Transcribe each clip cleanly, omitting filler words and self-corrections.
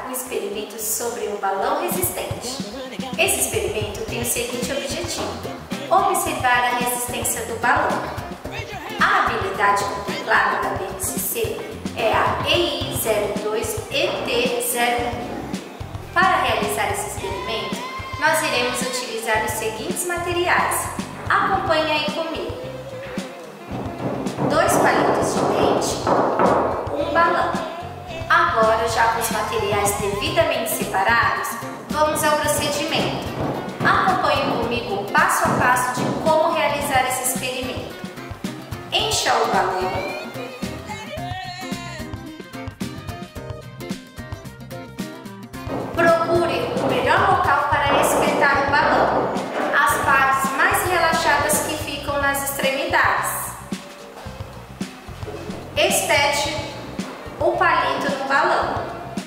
um experimento sobre um balão resistente. Esse experimento tem o seguinte objetivo: observar a resistência do balão. A habilidade contemplada da BNCC é a EI02ET01. Para realizar esse experimento, nós iremos utilizar os seguintes materiais. Acompanhe aí comigo: 2 palitos de dente, um balão. Agora, já com os materiais devidamente separados, vamos ao procedimento. Acompanhe comigo o passo a passo de como realizar esse experimento. Encha o balão. Procure o melhor local para espetar o balão, as partes mais relaxadas que ficam nas extremidades. Espete o palito no balão.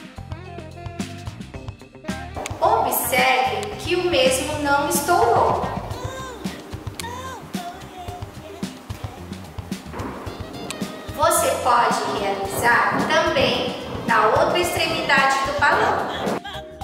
Observe que o mesmo não estourou. Você pode realizar também na outra extremidade do balão.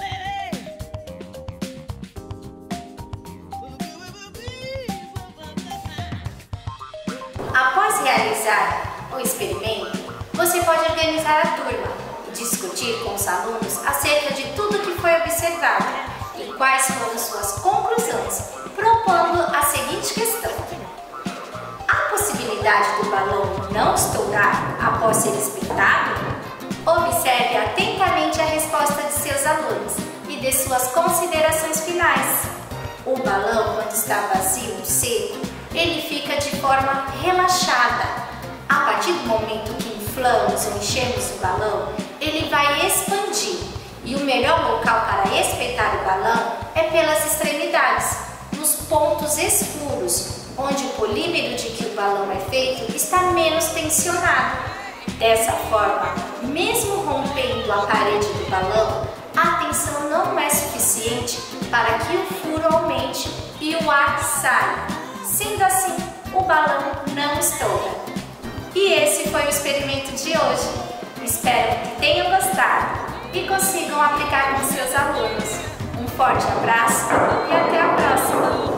Após realizar o experimento, você pode organizar a turma e discutir com os alunos acerca de tudo que foi observado e quais foram suas conclusões, propondo a seguinte questão: há possibilidade do balão não estourar após ser espetado? Observe atentamente a resposta de seus alunos e dê suas considerações finais. O balão, quando está vazio ou seco, ele fica de forma relaxada. A partir do momento que inflamos ou enchemos o balão, ele vai expandir. E o melhor local para espetar o balão é pelas extremidades, nos pontos escuros, onde o polímero de que o balão é feito está menos tensionado. Dessa forma, mesmo rompendo a parede do balão, a tensão não é suficiente para que o furo aumente e o ar saia. Sendo assim, o balão não estoura. E esse foi o experimento de hoje. Espero que tenham gostado e consigam aplicar com seus alunos. Um forte abraço e até a próxima!